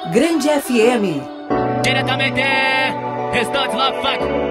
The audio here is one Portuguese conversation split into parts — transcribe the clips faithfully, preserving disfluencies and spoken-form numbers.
Grande F M. Diretamente, Restante Love Funk.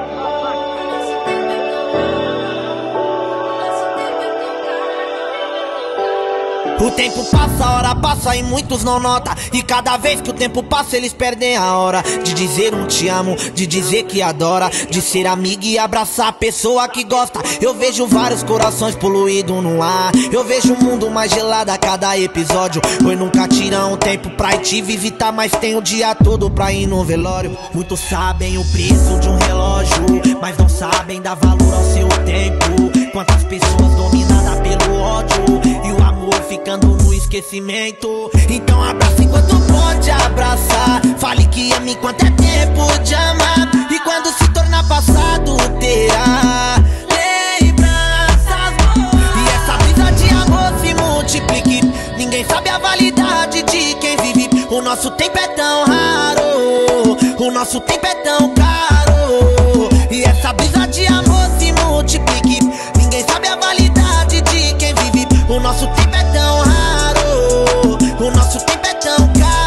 O tempo passa, a hora passa e muitos não notam. E cada vez que o tempo passa eles perdem a hora de dizer um te amo, de dizer que adora, de ser amigo e abraçar a pessoa que gosta. Eu vejo vários corações poluídos no ar, eu vejo o mundo mais gelado a cada episódio. Pois nunca tiram um tempo pra ir te visitar, mas tem o dia todo pra ir no velório. Muitos sabem o preço de um relógio, mas não sabem dar valor ao seu tempo. Quantas pessoas dominadas pelo ódio e o amor ficando no esquecimento. Então abraça enquanto pode abraçar, fale que ama enquanto é tempo de amar. E quando se tornar passado terá lembranças boas. E essa brisa de amor se multiplique, ninguém sabe a validade de quem vive. O nosso tempo é tão raro, o nosso tempo é tão caro. E essa brisa de amor se multiplique, ninguém sabe a validade de quem vive. O nosso tempo é tão raro, o nosso tempo é tão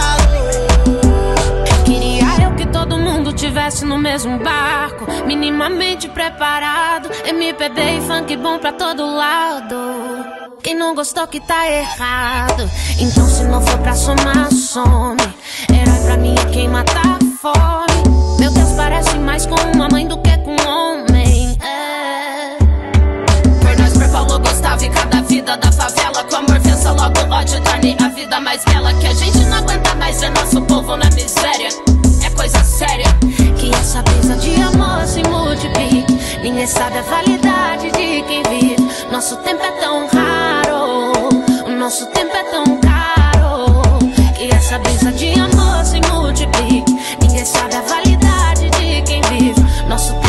caro. Queria eu que todo mundo tivesse no mesmo barco, minimamente preparado. M P B e funk bom pra todo lado. Quem não gostou que tá errado. Então se não for pra somar, some. Herói pra mim é quem mata a fome. Meu Deus, parece mais com uma mãe do que com um homem. É. Por nós, por Paulo Gustavo e cada vida da favela, que o amor vença logo o ódio, torne a vida mais bela. Que a gente não aguenta mais ver nosso povo na miséria. É coisa séria. Que essa brisa de amor se multiplique, ninguém sabe a validade de quem vive. Nosso tempo é tão raro, o nosso tempo é tão caro. Que essa brisa de amor se multiplique, ninguém sabe a validade de quem vive. Nosso